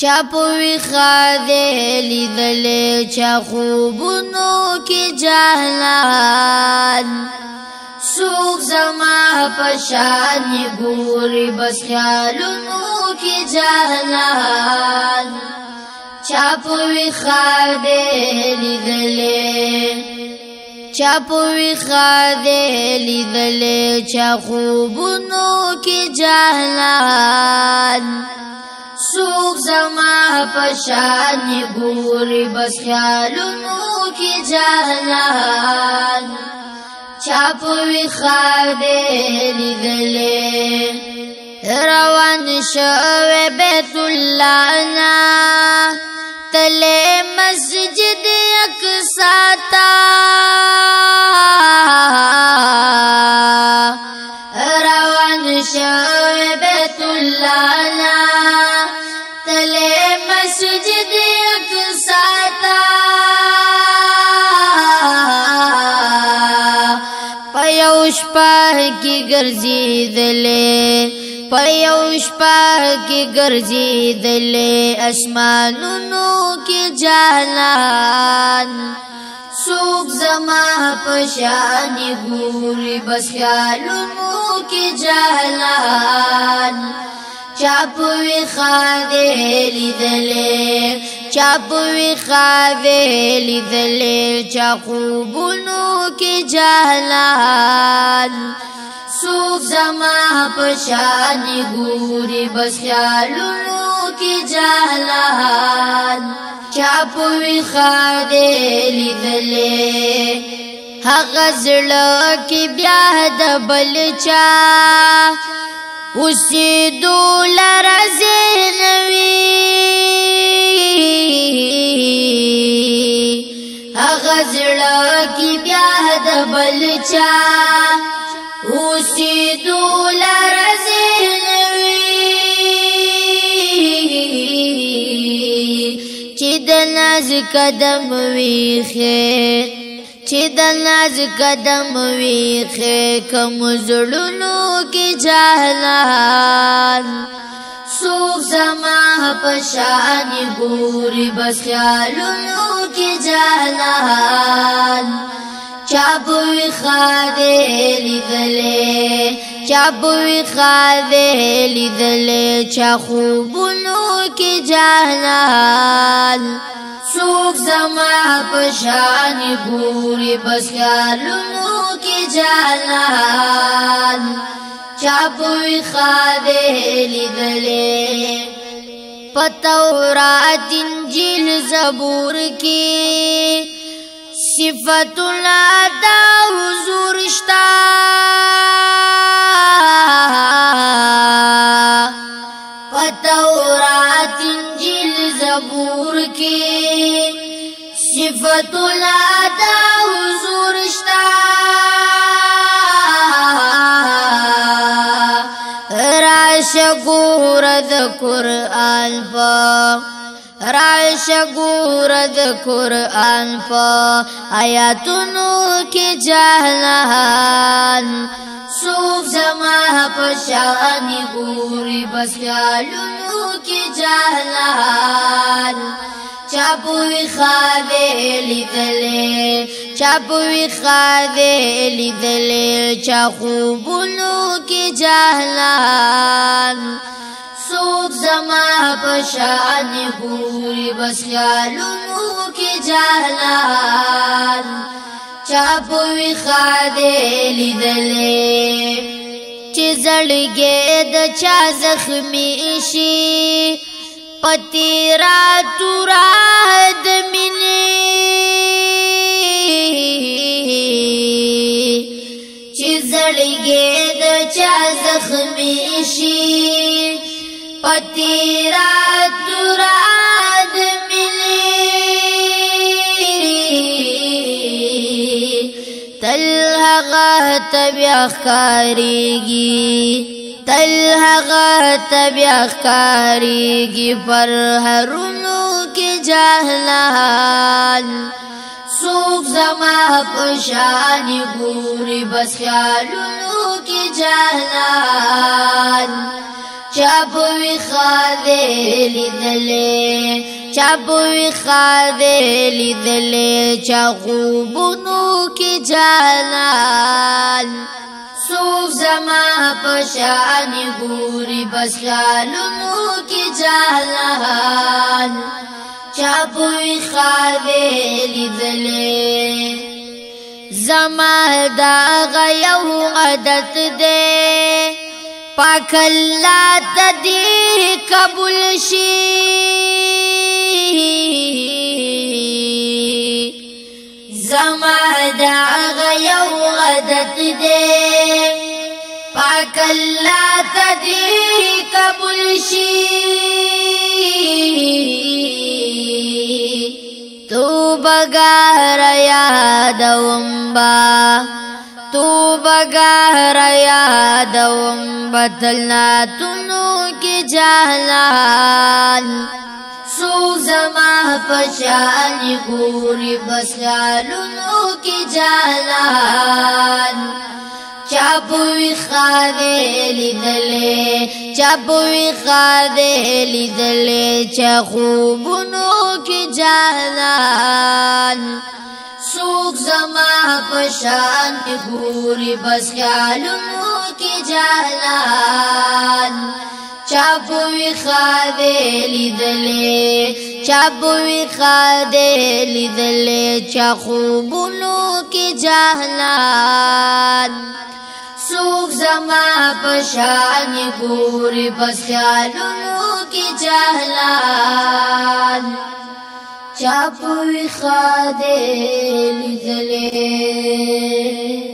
چا پوی خاده لیدلے چا خوبونو کی جہلان سوک زما پشانی گوری بس خیالونو کی جہلان چا پوی خاده لیدلے چا پوی خاده لیدلے چا خوبونو کی جہلان سوک زما پشانی گوری بس خیالونو کی جہلان چا پوی خاده لیدلے روان شوی بیت اللہ نا تلے مسجد اقصی تا روان شوی بیت اللہ نا تلے مسجد اقصی تا پیوش پاہ کی گرزی دلے پیوش پاہ کی گرزی دلے اسمانونو کی جہلان سوک زما پشانی گوری بس خیالونو کی جہلان چا پوی خاده لیدلے چا پوی خاده لیدلے چا خوبونو کی جہلان سوک زما پشانی گوری بس خیالونو کی جہلان چا پوی خاده لیدلے حق زړه کی بیا د بل چا اسی دولر زینوی اغزڑا کی بیاد بلچا اسی دولر زینوی چی دناز قدم ویخے چی دناز قدم ویخے کم زړونو کی جہلان سوک زما پشانی گوری بس خیالونو کی جہلان چا پوی خاده لیدلے چا پوی خاده لیدلے چا خوبونو کی جہلان سوک زما پشانی گوری بس خیالونو کی جہلان چا پوی خاده لیدلے پتورات انجیل زبور کی صفت اللہ دا حضور شتا پتورات انجیل زبور کی صفت اللہ دا حضور شتا راشگورد قرآن پا راشگورد قرآن پا آیاتونو کی جہلان سوک زما پشانی گوری بس خیالونو کی جہلان چا پوی خاده لیدلے چا پوی خاده لیدلے چا خوبونو کی جہلان سوک زما پشانی گوری بس خیالونو کی جہلان چا پوی خاده لیدلے چی زړګې د چا زخمی شي پتیرا تورا د مینې چې زړګې د چا زخمی شي پتیرا تورا د مینې تل هغه تبیا ښکاریږي تل هغه تبیا ښکاریږي پر هرونو کې جهلان سوک زما پشانی گوری بس خیالونو کی جہلان چاپوی خاده لیدلے چاپوی خاده لیدلے چا خوبونو کی جانان سوک زما پشانی گوری بس خیالونو کی جانان چاپوی خاده لیدلے زما دا غیو عادت دے پاک اللہ تدی قبول شی زما دا غیو عادت دے پاک اللہ تدی قبول شی تو بغیر یادوم با تو بغیر یادوم بدلنا تنو کی جہلان سوک زما پشانی گوری بس خیالونو کی جہلان چاپوی خاده لیدلے چاپوی خاده لیدلے چا خوبونو کی جہلان سوک زما پشان کی گوری بس خیالونو کی جہلان چاپوی خاده لیدلے چاپوی خاده لیدلے چا خوبونو کی جہلان سوک زما پشان گوری بس خیالونو کی جہلان چاپوی خاده لیدلے